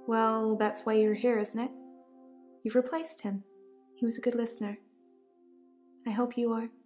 Well, that's why you're here, isn't it? You've replaced him. He was a good listener. I hope you are.